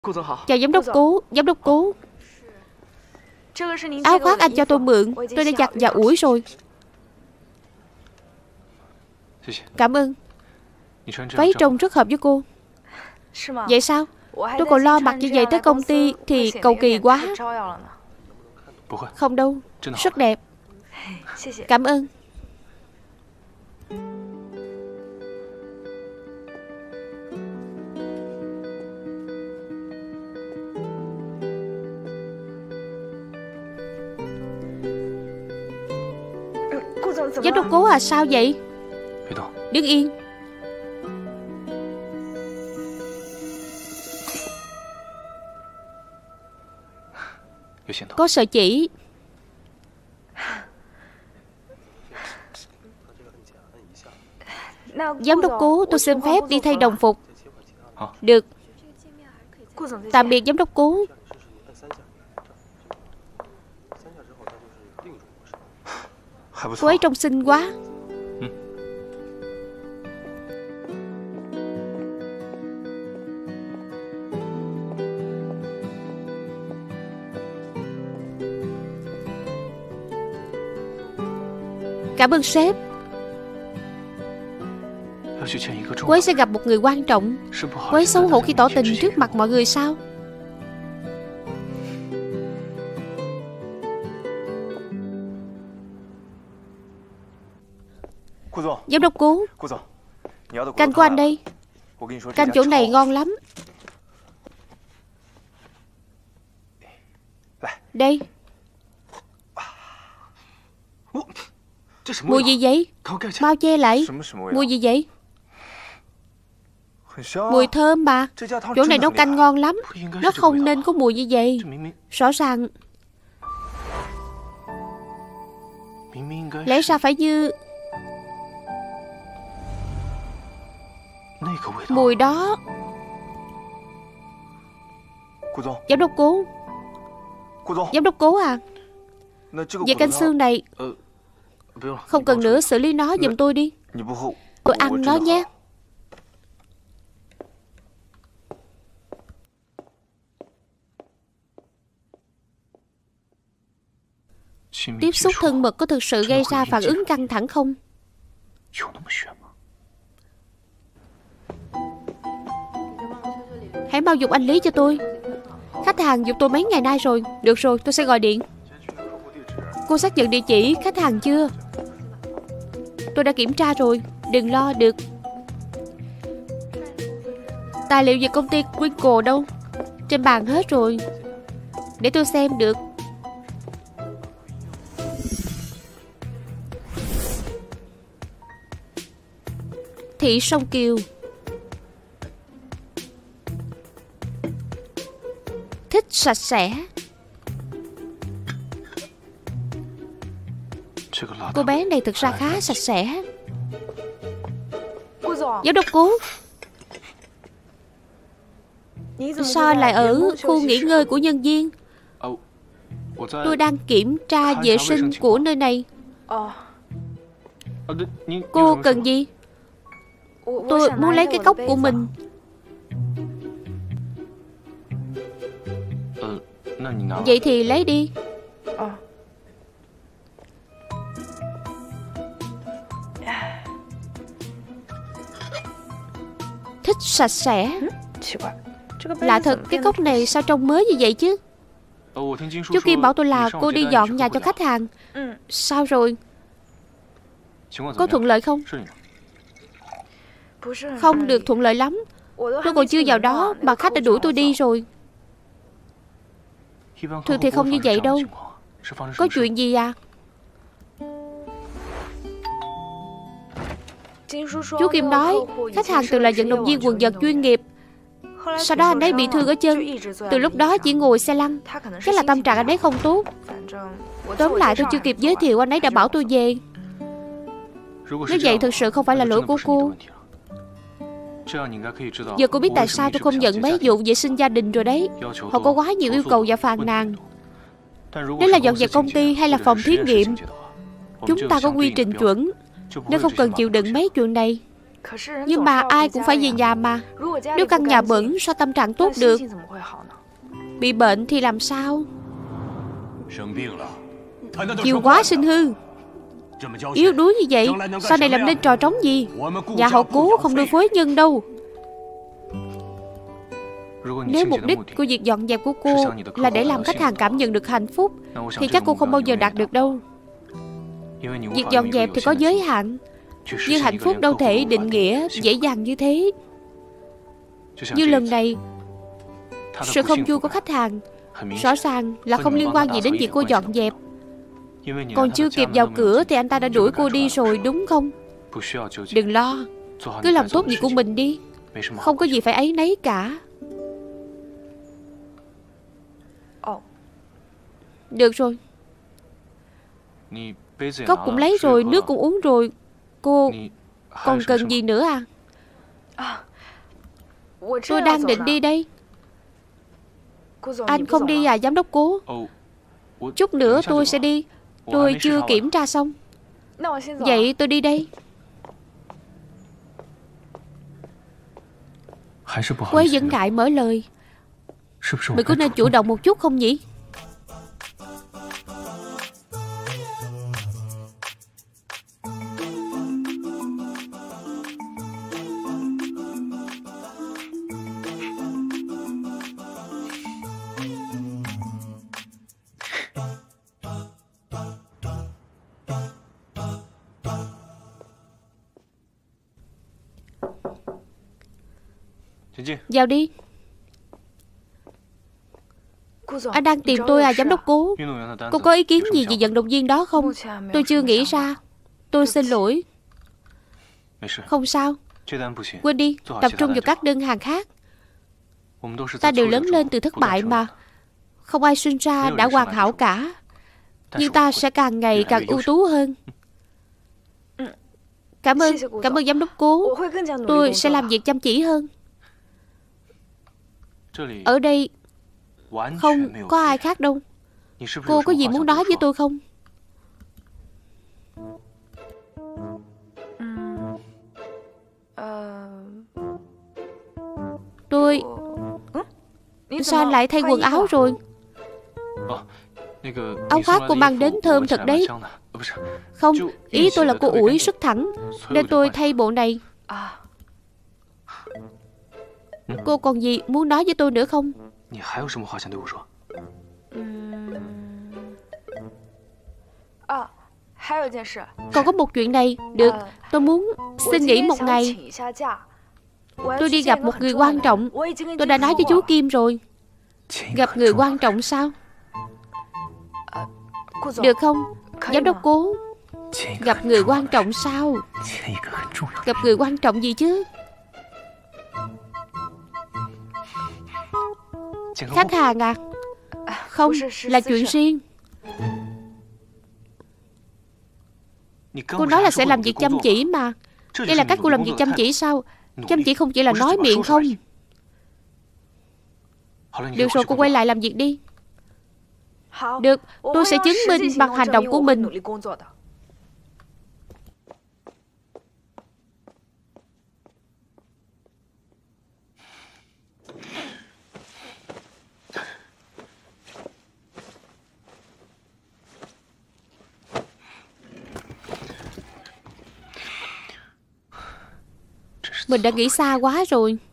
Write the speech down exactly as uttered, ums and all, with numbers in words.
Chào giám đốc Cố. Giám đốc Cố, áo khoác anh cho tôi mượn, tôi đã giặt và ủi rồi. Cảm ơn. Váy trông rất hợp với cô. Vậy sao? Tôi còn lo mặc như vậy tới công ty thì cầu kỳ quá. Không đâu, rất đẹp. Cảm ơn. Giám đốc Cố à, sao vậy? Đứng yên. Có sợi chỉ. Giám đốc Cố, tôi xin phép đi thay đồng phục. Được. Tạm biệt giám đốc Cố. Cô ấy trông xinh quá. Cảm ơn sếp. Cô ấy sẽ gặp một người quan trọng. Cô ấy xấu hổ khi tỏ tình trước mặt mọi người sao? Giám đốc Cố, canh của anh đây. Canh chỗ này ngon lắm. Đây. Mùi gì vậy? Mau che lại. Mùi gì vậy? Mùi thơm mà. Chỗ này nấu canh ngon lắm. Nó không nên có mùi như vậy. Rõ ràng lẽ ra phải như mùi đó. Giám đốc Cố. Giám đốc Cố à, về canh xương này không cần nữa, xử lý nó giùm tôi đi. Tôi ăn nó nhé. Tiếp xúc thân mật có thực sự gây ra phản ứng căng thẳng không? Hãy mau giục anh Lý cho tôi. Khách hàng giục tôi mấy ngày nay rồi. Được rồi, tôi sẽ gọi điện. Cô xác nhận địa chỉ khách hàng chưa? Tôi đã kiểm tra rồi. Đừng lo, được. Tài liệu về công ty Winkle đâu? Trên bàn hết rồi. Để tôi xem được. Thị Sông Kiều. Thích sạch sẽ. Cô bé này thực ra khá sạch sẽ. Giám đốc Cố, sao lại ở khu nghỉ ngơi của nhân viên? Tôi đang kiểm tra vệ sinh của nơi này. Cô cần gì? Tôi muốn lấy cái cốc của mình. Vậy thì lấy đi. Thích sạch sẽ. Lạ thật, cái cốc này sao trông mới như vậy chứ? Chú Kim bảo tôi là cô đi dọn nhà cho khách hàng. Sao rồi? Có thuận lợi không? Không được thuận lợi lắm. Tôi còn chưa vào đó mà khách đã đuổi tôi đi rồi. Thường thì không như vậy đâu. Có chuyện gì à? Chú Kim nói khách hàng từng là vận động viên quần vợt chuyên nghiệp. Sau đó anh ấy bị thương ở chân. Từ lúc đó chỉ ngồi xe lăn. Chắc là tâm trạng anh ấy không tốt. Tóm lại tôi chưa kịp giới thiệu anh ấy đã bảo tôi về. Nếu vậy thực sự không phải là lỗi của cô. Giờ cô biết tại sao tôi không nhận mấy vụ vệ sinh gia đình rồi đấy. Họ có quá nhiều yêu cầu và phàn nàn. Nếu là dọn dẹp công ty hay là phòng thí nghiệm, chúng ta có quy trình chuẩn, nếu không cần chịu đựng mấy chuyện này. Nhưng mà ai cũng phải về nhà mà. Nếu căn nhà bẩn sao tâm trạng tốt được? Bị bệnh thì làm sao? Nhiều quá sinh hư. Yếu đuối như vậy, sau này làm nên trò trống gì? Nhà họ Cố không nuôi phối nhân đâu. Nếu mục đích của việc dọn dẹp của cô là để làm khách hàng cảm nhận được hạnh phúc, thì chắc cô không bao giờ đạt được đâu. Việc dọn dẹp thì có giới hạn, nhưng hạnh phúc đâu thể định nghĩa dễ dàng như thế. Như lần này, sự không vui của khách hàng rõ ràng là không liên quan gì đến việc cô dọn dẹp. Còn chưa kịp vào cửa thì anh ta đã đuổi cô đi rồi, đúng không? Đừng lo, cứ làm tốt việc của mình đi, không có gì phải áy náy cả. Được rồi, cốc cũng lấy rồi, nước cũng uống rồi. Cô còn cần gì nữa à? Tôi đang định đi đây. Anh không đi à giám đốc Cố? Chút nữa tôi sẽ đi. Tôi chưa kiểm tra xong. Vậy tôi đi đây. Quế vẫn ngại mở lời. Mình có nên chủ động một chút không nhỉ? Vào đi. Anh đang tìm tôi à giám đốc Cố? Cô có ý kiến gì về vận động viên đó không? Tôi chưa nghĩ ra. Tôi xin lỗi. Không sao. Quên đi, tập trung vào các đơn hàng khác. Ta đều lớn lên từ thất bại mà. Không ai sinh ra đã hoàn hảo cả. Nhưng ta sẽ càng ngày càng ưu tú hơn. Cảm ơn, cảm ơn giám đốc Cố. Tôi sẽ làm việc chăm chỉ hơn. Ở đây không có ai khác đâu. Cô có gì muốn nói với tôi không? Tôi... Sao anh lại thay quần áo rồi? Áo khoác cô mang đến thơm thật đấy. Không, ý tôi là cô ủi rất thẳng, nên tôi thay bộ này. Cô còn gì muốn nói với tôi nữa không? Còn có một chuyện này. Được, tôi muốn xin nghỉ một ngày. Tôi đi gặp một người quan trọng. Tôi đã nói với chú Kim rồi. Gặp người quan trọng sao? Được không, giám đốc Cố? Gặp người quan trọng sao? Gặp người quan trọng gì chứ? Khách hàng à? Không, là chuyện riêng. Cô nói là sẽ làm việc chăm chỉ mà. Đây là cách cô làm việc chăm chỉ sao? Chăm chỉ không chỉ là nói miệng không? Được rồi, cô quay lại làm việc đi. Được, tôi sẽ chứng minh bằng hành động của mình. Mình đã nghĩ xa quá rồi.